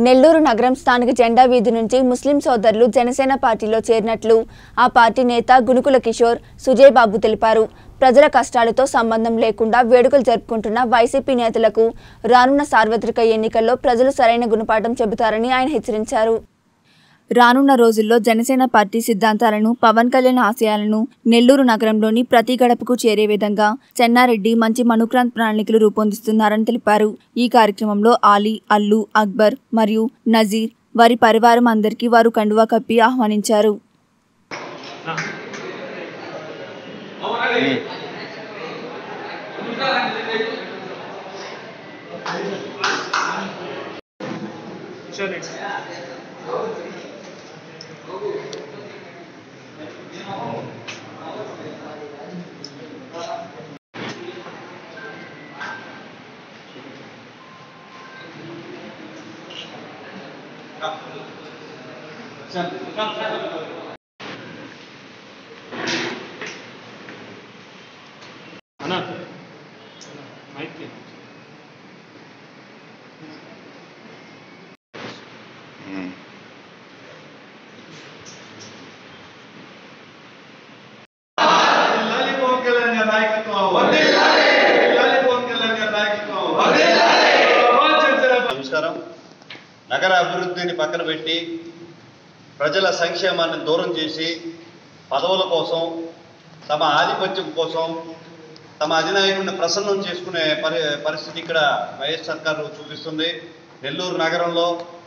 నెల్లూరు నగరం స్థానిక జెండా వీధి నుంచి ముస్లిం సోదరులు జనసేన పార్టీలో చేరినట్లు ఆ పార్టీ నేత గునుకుల కిషోర్ సుజయ్ బాబు తెలిపారు. ప్రజల కష్టాలతో సంబంధం లేకుండా వేడుకలు జరుపుకుంటున్న వైసీపీ నేతలకు రానున్న సార్వత్రిక ఎన్నికల్లో ప్రజలు సరైన గుణపాఠం చెబుతారని ఆయన హెచ్చరించారు. రానున్న రోజుల్లో జనసేన పార్టీ సిద్ధాంతాలను, పవన్ కళ్యాణ్ ఆశయాలను నెల్లూరు నగరంలోని ప్రతి గడపకు చేరే విధంగా చెన్నారెడ్డి మంచి మనుక్రాంత్ ప్రణాళికలు రూపొందిస్తున్నారని తెలిపారు. ఈ కార్యక్రమంలో ఆలీ, అల్లు, అక్బర్ మరియు నజీర్ వారి పరివారం అందరికీ వారు కండువా కప్పి ఆహ్వానించారు. నమస్కారం. నగర అభివృద్ధిని పక్కన పెట్టి ప్రజల సంక్షేమాన్ని దూరం చేసి పదవుల కోసం, తమ ఆధిపత్యం కోసం, తమ అధినాయకుడిని ప్రసన్నం చేసుకునే పరిస్థితి ఇక్కడ వైఎస్ సర్కారు చూపిస్తుంది. నెల్లూరు నగరంలో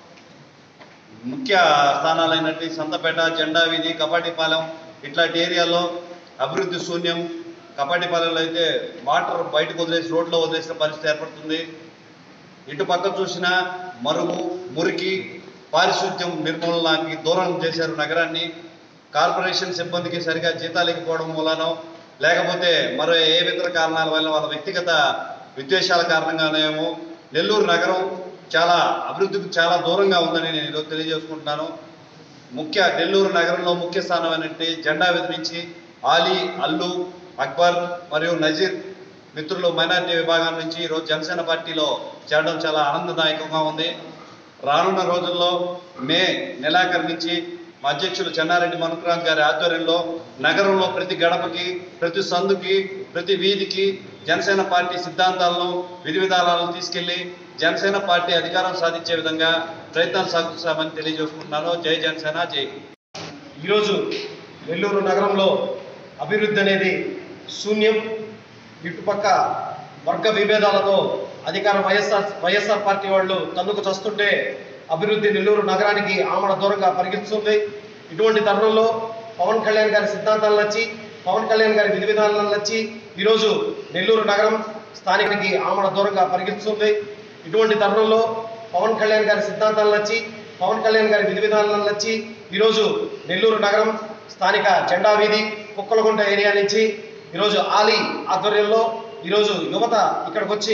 ముఖ్య స్థానాలైనట్టు సంతపేట, జెండా వీధి, కపాటిపాలెం ఇట్లాంటి ఏరియాలో అభివృద్ధి శూన్యం. కపాటిపాలెంలో అయితే వాటర్ బయటకు వదిలేసి రోడ్లో వదిలేసిన పరిస్థితి ఏర్పడుతుంది. ఇటు పక్క చూసినా మరుగు, మురికి, పారిశుద్ధ్యం నిర్మూలనకి దూరం చేశారు నగరాన్ని. కార్పొరేషన్ సిబ్బందికి సరిగా జీతాలు ఇవ్వకపోవడం మూలనో లేకపోతే మరో ఏ ఇతర కారణాల వల్ల వాళ్ళ వ్యక్తిగత విద్వేషాల కారణంగానేమో నెల్లూరు నగరం చాలా అభివృద్ధికి చాలా దూరంగా ఉందని నేను ఈరోజు తెలియజేసుకుంటున్నాను. నెల్లూరు నగరంలో ముఖ్య స్థానం ఏంటంటే జెండా వీధి నుంచి ఆలీ, అల్లు, అక్బర్ మరియు నజీర్ మిత్రులు మైనారిటీ విభాగం నుంచి ఈరోజు జనసేన పార్టీలో చేరడం చాలా ఆనందదాయకంగా ఉంది. రానున్న రోజుల్లో మే నెలాఖరు నుంచి మా అధ్యక్షులు చెన్నారెడ్డి మనుక్రాంత్ గారి ఆధ్వర్యంలో నగరంలో ప్రతి గడపకి, ప్రతి సందుకి, ప్రతి వీధికి జనసేన పార్టీ సిద్ధాంతాలను, విధి విధానాలను తీసుకెళ్లి జనసేన పార్టీ అధికారం సాధించే విధంగా ప్రయత్నాలు సాగిస్తామని తెలియజేసుకుంటున్నాను. జై జనసేన, జై. ఈరోజు నెల్లూరు నగరంలో అభివృద్ధి అనేది శూన్యం. ఇటుపక్క వర్గ విభేదాలతో అధికారం వైఎస్ఆర్ పార్టీ వాళ్ళు తన్నుకు చస్తుంటే అభివృద్ధి నెల్లూరు నగరానికి ఆమడ దూరంగా పరిగెత్తుతుంది. ఇటువంటి తరుణంలో పవన్ కళ్యాణ్ గారి సిద్ధాంతాలు నచ్చి, పవన్ కళ్యాణ్ గారి విధి విధానాలు నచ్చి ఈరోజు నెల్లూరు నగరం స్థానికానికి ఆమడ దూరంగా పరిగెత్తుతుంది. ఇటువంటి తరుణంలో పవన్ కళ్యాణ్ గారి సిద్ధాంతాలు నచ్చి, పవన్ కళ్యాణ్ గారి విధి విధానాలు నచ్చి ఈరోజు నెల్లూరు నగరం స్థానిక జెండా వీధి, కుక్కలగుంట ఏరియా నుంచి ఈరోజు ఆలీ ఆధ్వర్యంలో ఈరోజు యువత ఇక్కడికి వచ్చి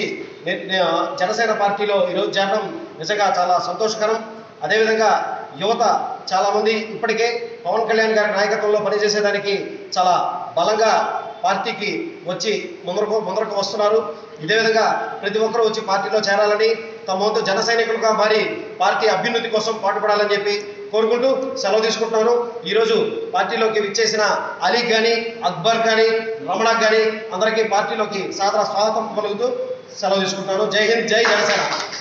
జనసేన పార్టీలో ఈరోజు చేరడం నిజంగా చాలా సంతోషకరం. అదేవిధంగా యువత చాలామంది ఇప్పటికే పవన్ కళ్యాణ్ గారి నాయకత్వంలో పనిచేసేదానికి చాలా బలంగా పార్టీకి వచ్చి ముందరకు వస్తున్నారు. ఇదే విధంగా ప్రతి ఒక్కరూ వచ్చి పార్టీలో చేరాలని, తమ వంతు జన సైనికులుగా మారి పార్టీ అభ్యున్నతి కోసం పాటుపడాలని చెప్పి కోరుకుంటూ సెలవు తీసుకుంటున్నాను. ఈరోజు పార్టీలోకి విచ్చేసిన అలీ కానీ, అక్బర్ కానీ, రమణ కానీ అందరికీ పార్టీలోకి సాదర స్వాగతం పలుకుతూ సెలవు తీసుకుంటున్నాను. జై హింద్, జై జనసేన.